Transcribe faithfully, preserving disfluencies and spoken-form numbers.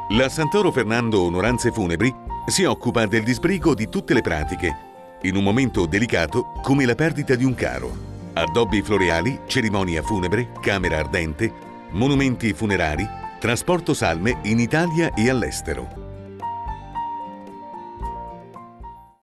La Santoro Fernando Onoranze Funebri si occupa del disbrigo di tutte le pratiche, in un momento delicato come la perdita di un caro. Addobbi floreali, cerimonia funebre, camera ardente, monumenti funerari, trasporto salme in Italia e all'estero.